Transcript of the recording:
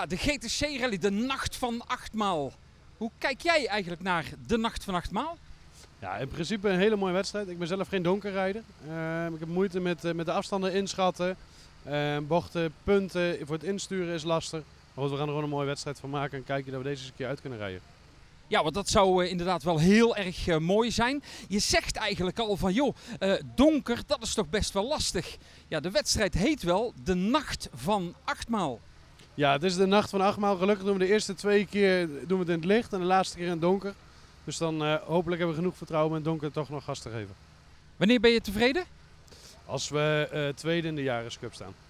de GTC Rally, de Nacht van Achtmaal. Hoe kijk jij eigenlijk naar de Nacht van Achtmaal? Ja, in principe een hele mooie wedstrijd. Ik ben zelf geen donkerrijder. Ik heb moeite met de afstanden inschatten. Bochten, punten voor het insturen is lastig. Maar goed, we gaan er gewoon een mooie wedstrijd van maken en kijken dat we deze eens een keer uit kunnen rijden. Ja, want dat zou inderdaad wel heel erg mooi zijn. Je zegt eigenlijk al van joh, donker, dat is toch best wel lastig. Ja, de wedstrijd heet wel de Nacht van Achtmaal. Ja, het is de Nacht van Achtmaal. Gelukkig doen we de eerste 2 keer doen we het in het licht en de laatste keer in het donker. Dus dan hopelijk hebben we genoeg vertrouwen om in het donker toch nog gas te geven. Wanneer ben je tevreden? Als we tweede in de Jaris Cup staan.